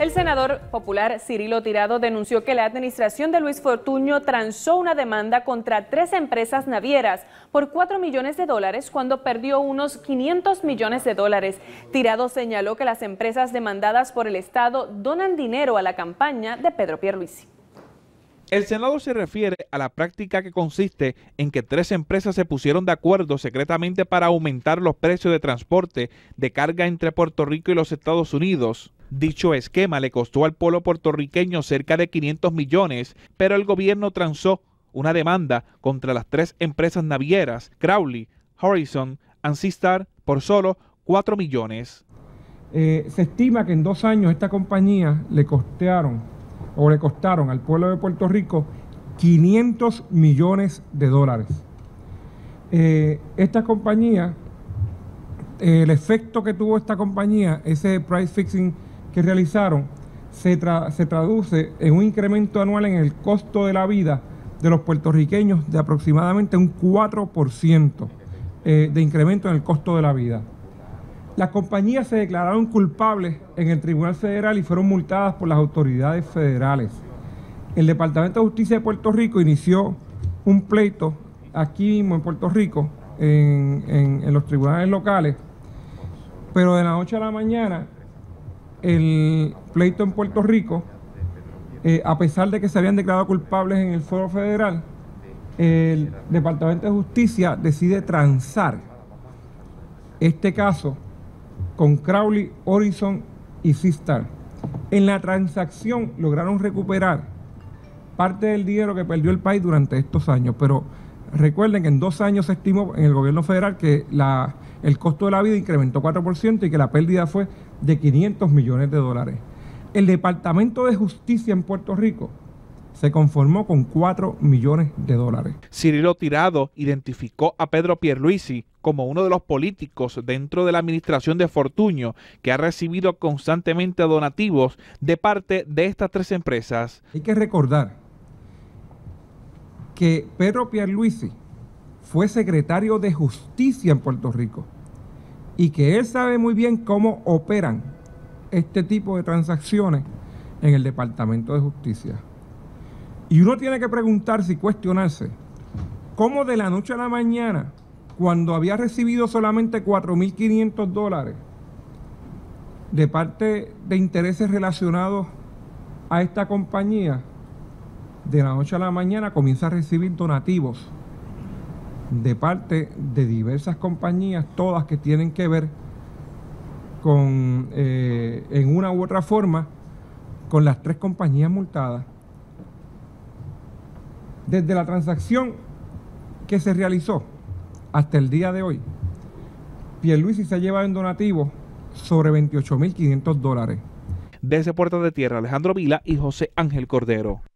El senador popular Cirilo Tirado denunció que la administración de Luis Fortuño transó una demanda contra 3 empresas navieras por $4 millones cuando perdió unos $500 millones. Tirado señaló que las empresas demandadas por el Estado donan dinero a la campaña de Pedro Pierluisi. El Senado se refiere a la práctica que consiste en que 3 empresas se pusieron de acuerdo secretamente para aumentar los precios de transporte de carga entre Puerto Rico y los Estados Unidos. Dicho esquema le costó al pueblo puertorriqueño cerca de 500 millones, pero el gobierno transó una demanda contra las 3 empresas navieras, Crowley, Horizon y Seastar, por solo $4 millones. Se estima que en 2 años esta compañía le costaron al pueblo de Puerto Rico $500 millones. Esta compañía, el efecto que tuvo esta compañía, ese price fixing que realizaron, se traduce en un incremento anual en el costo de la vida de los puertorriqueños de aproximadamente un 4% de incremento en el costo de la vida. Las compañías se declararon culpables en el Tribunal Federal y fueron multadas por las autoridades federales. El Departamento de Justicia de Puerto Rico inició un pleito aquí mismo en Puerto Rico, en los tribunales locales, pero de la noche a la mañana, el pleito en Puerto Rico, a pesar de que se habían declarado culpables en el foro federal, el Departamento de Justicia decide transar este caso con Crowley, Horizon y Seastar. En la transacción lograron recuperar parte del dinero que perdió el país durante estos años, pero recuerden que en 2 años se estimó en el gobierno federal que el costo de la vida incrementó 4% y que la pérdida fue de $500 millones. El Departamento de Justicia en Puerto Rico se conformó con $4 millones. Cirilo Tirado identificó a Pedro Pierluisi como uno de los políticos dentro de la administración de Fortuño que ha recibido constantemente donativos de parte de estas 3 empresas. Hay que recordar que Pedro Pierluisi fue secretario de Justicia en Puerto Rico y que él sabe muy bien cómo operan este tipo de transacciones en el Departamento de Justicia. Y uno tiene que preguntarse y cuestionarse cómo de la noche a la mañana, cuando había recibido solamente $4.500 de parte de intereses relacionados a esta compañía, de la noche a la mañana comienza a recibir donativos de parte de diversas compañías, todas que tienen que ver con, en una u otra forma, con las 3 compañías multadas. Desde la transacción que se realizó hasta el día de hoy, Pierluisi se ha llevado en donativo sobre $28.500. Desde Puertas de Tierra, Alejandro Vila y José Ángel Cordero.